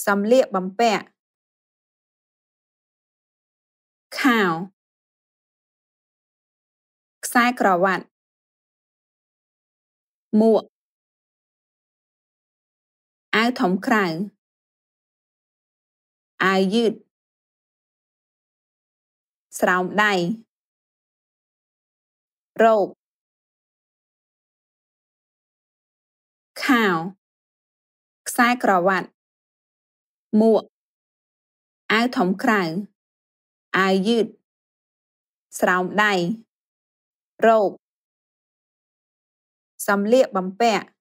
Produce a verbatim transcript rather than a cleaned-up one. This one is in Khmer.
สำเลียกបំពាក់ ខោ ខ្សែក្រវ៉ាត់ មួក អាវធំក្រៅ អាវយឺត ស្រោមដៃ រ៉ូប ខោ ខ្សែក្រវ៉ាត់ មួក អាវធំក្រៅ អាវយឺត ស្រោមដៃ រ៉ូប សម្លៀកបំពាក់